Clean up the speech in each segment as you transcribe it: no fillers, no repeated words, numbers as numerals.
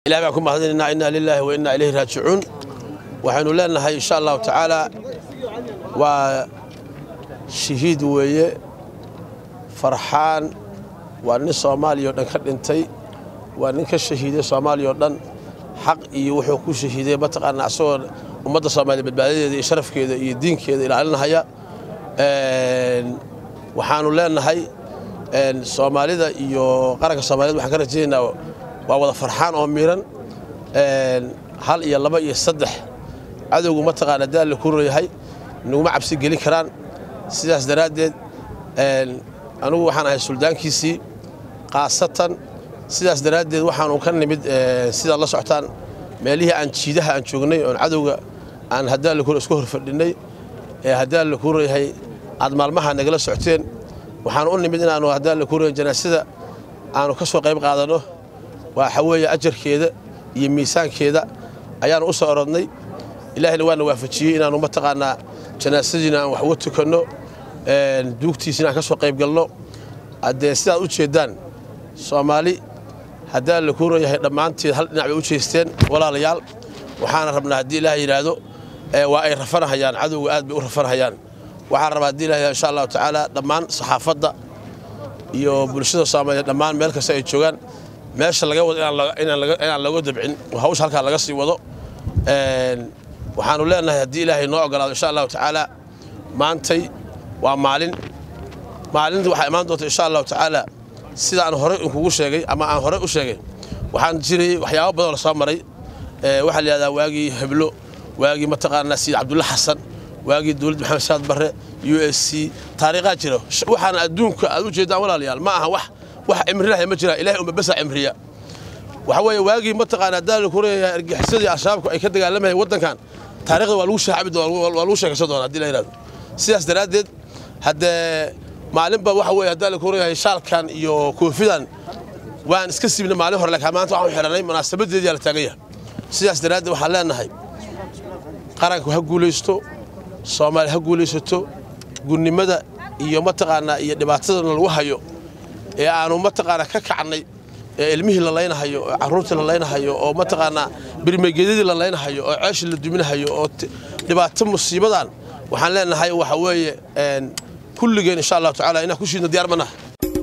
إلهي بكم هذينا إنا لله وإنا إليه راجعون وحنو لنا إن شاء الله تعالى وشهيد ويا فرحان وأن صومالي يودن كدنتي وأن كشهيد صومالي يودن حق يوحكوا شهيد بتقنا عصور ومدة صومالي بالبلد شرف كذا يدين كذا إلى علنا هيا وحنو لنا هاي الصومالي ذا يقرأ الصومالي وحكرنا جينا ووضع فرحان أميرا هل يلا يصدح عدو متقنا ده اللي كوري هاي إنه ما عبسي جلي كران سياس درادد أنا وحنا السلطان كيسي قاصة سياس درادد وحنا وكان نمد سيد الله سبحانه ماليه عن شيدها عن شغني عن عدو عن هذا اللي كوري سكور فردني هذا اللي كوري هاي عد مالمها نجلس ساعتين وحنا قلنا بدنا إنه هذا اللي كوري جناسة أنا كسر قريب قاعدناه وحوي أجر كذا يميسان كذا أيان أسر أرضني إلهي لوان وافجيه إن أنا متقنا جناسجنا وحوته كنو دوكتي سنا كسر قريب قال له عد سيد أوتشيدان صومالي هذا اللي كوري لما أنت هل نعم أوتشيستين ولا ليال وحنا ربنا هدي الله يرادو وأي رفرها يان عدو قاد بيرفرها يان وحنا هدي الله إن شاء الله تعالى لما صحافة iyo bulshada Soomaaliyeed dhamaan meel kasta ay joogan meesha laga wado inaan lagu dabcin hawsha halka laga sii wado waxaanu leenahay hadii Ilaahay noo ogolaado insha Allah taala maantay waa maalinta waxa imaan doonta insha Allah taala sida aan hore ugu sheegay ama aan hore u sheegay waxaan jiray waxyaabo badan oo soo maray waxa la yiraahdaa waagi heblo waagi mataqaana Said Abdullah Hassan waagi dawladda Maxamed Saad Barre USC taariikha jiro waxaan adduunka aad u jeedaan walaalayaal ma aha wax imrilaha ma jira Ilaahay uma bas imriya waxa way waagi mataqaana daal ku reeyay argixisada ashaabku ay ka dagaalamayeen wadankan taariikhda waa lagu shaacibi doonaa waa lagu sheegay doonaa hadii la yiraahdo sidaas daraadeed hadda maalinba waxa way daal ku reeyay shaalkan iyo koofidan waan iska siibna maalin hore laakiin maanta waxaan xiranay munaasabadeedii la taagaya sidaas daraadeed waxaan leenahay qaranku ha guuleysto Soomaali ha guuleysato gudnimada iyo mataqaana iyo dhibaatada lagu hayo ee aanu mataqaana ka kacnay ilmihii la leenahayo caruurtii la leenahayo oo mataqaana birmegeedadii la leenahayo oo ceesh la duminahayo oo dhibaato musiibadan waxaan leenahay waxa weeye kulligeen insha Allah taala inaan ku shiidno diyaar mana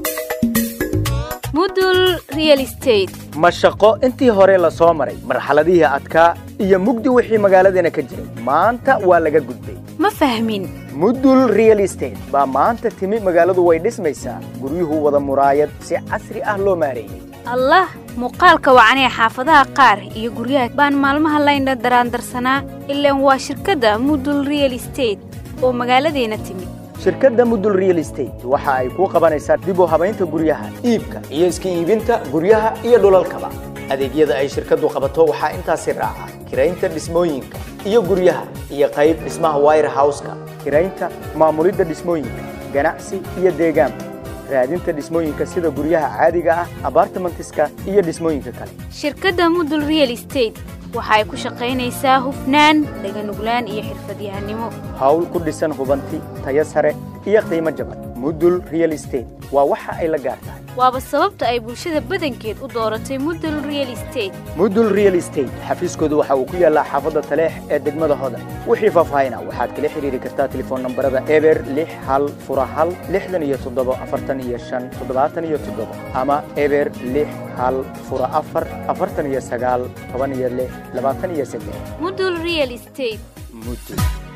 Mudul Real Estate mashaqo intii hore la soo maray marxaladihii adkaa iyo mugdi wixii magaaladeena ka jiray maanta waa laga gudbay ma fahmin Mudul Real Estate ba maanta timi magaaladu way dhismaysaa guryuhu wada muraayad si casri ah loo maareeyay Allah muuqaalka wacanay xaafadaha qaar iyo guryaha baan maalmaha laynda daraandarsanaa ilaa waa shirkadda Mudul Real Estate oo magaaladeena timi shirkadda Mudul Real Estate waxa ay ku qabanaysaa dib u habaynta guryaha iibka iyo iska iibinta guryaha iyo dhulalkaba adeegyada ay shirkaddu qabato waxa intaas raaca kireynta dhismooyinka iyo guryaha iyo qayb dhismaha warehouse-ka kireynta maamulidda dhismooyinka ganacsi iyo deegaan raadinta dhismooyinka sida guryaha caadiga ah apartmentiska iyo dhismooyinka kale shirkadda Mudul Real Estate waxay ku shaqaynaysaa hufnaan daganuglaan iyo xirfadyahanimo hawl ku dhisan hubanti tayo sare iyo qiimo jaban Mudul Real Estate waa waxa ay la gaartahay waaba sababta ay bulshada badankeed u dooratay Mudul Real Estate Mudul Real Estate xafiiskoodu waxa uu ku yaalaa xaafadda Taleex ee degmada Hodan wixii faahfaahinaa waxaad kala xiriiri kartaa telefoon nambarada eber 6101454577 ama eber 6104491623 Mudul Real Estate Mudul